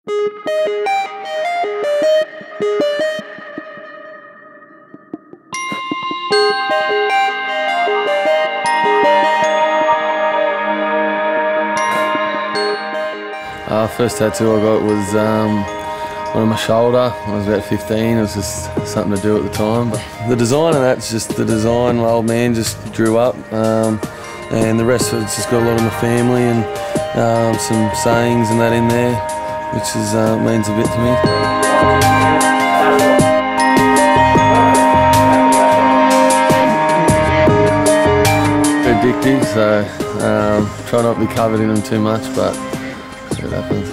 First tattoo I got was one on my shoulder when I was about 15. It was just something to do at the time. But the design of that's just the design my old man just drew up, and the rest of it's just got a lot of my family and some sayings and that in there, which is means a bit to me. Addictive, so try not to be covered in them too much, but see what happens.